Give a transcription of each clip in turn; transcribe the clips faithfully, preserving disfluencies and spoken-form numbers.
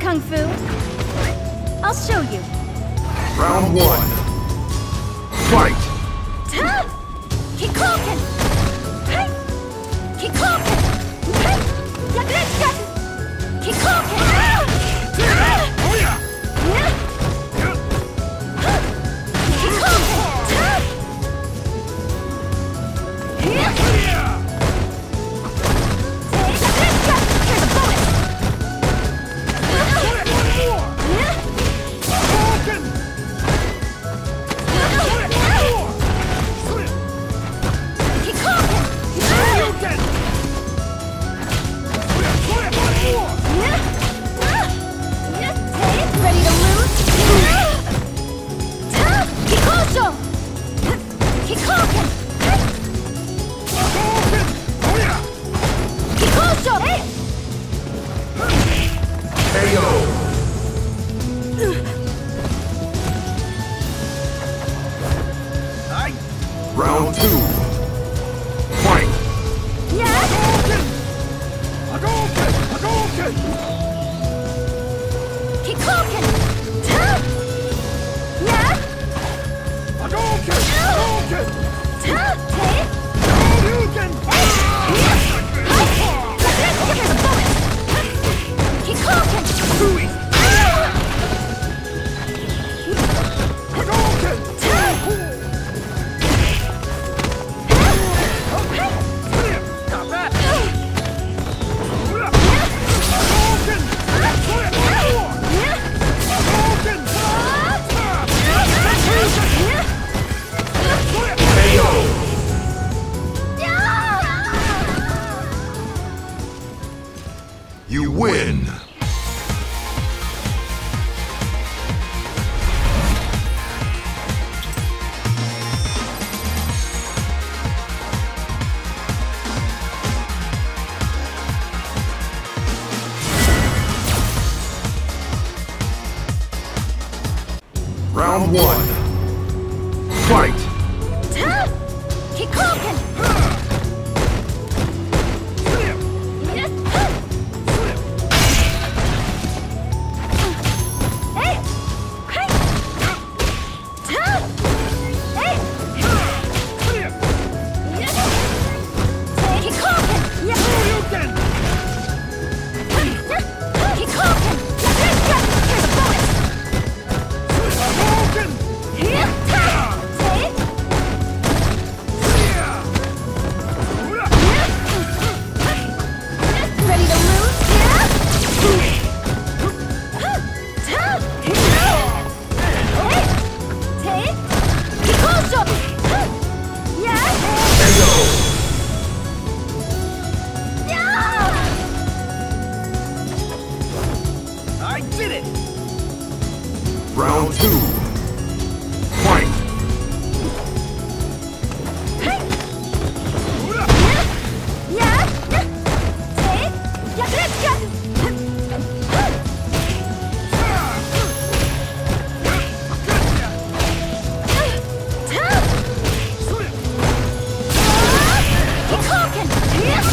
Kung Fu. I'll show you. Round one. Fight! Ta! Kikoken! Hey! Kikoken! Hey! Yakuretsuka! Kikoken! Ah! Ah! Yeah! Huh! Kikoken! Ta! Yeah! Hey, Yakuretsuka! Here's a bonus! Yeah! Ready to lose? Kikosho! Kikoken! Kikosho! K O! Round two. Fight! Yeah! Kikoken! Ta! Yeah! Ta! Te! Here's a bonus! Kikoken! You win! Round one. Fight! Ta! Kikoken! Hey! Hey! Ta! Hey! Kikoken! Kikoken! Here's a bonus! Here! Ta! Hey! Ready to lose? Yeah! Ta! Hey! Hey! Kikosho! Yeah! Yeah! I did it! Round two. Fight! Hey! Yeah! Hey! Yakuretsuka! Kikoken! Yeah!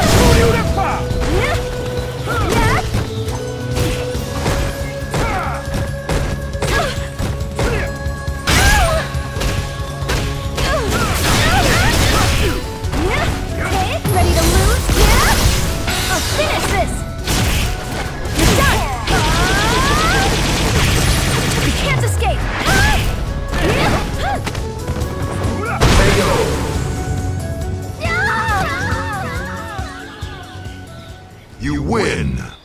Ready to lose? Yeah! I'll finish this! You're done! You can't escape! K O! You win!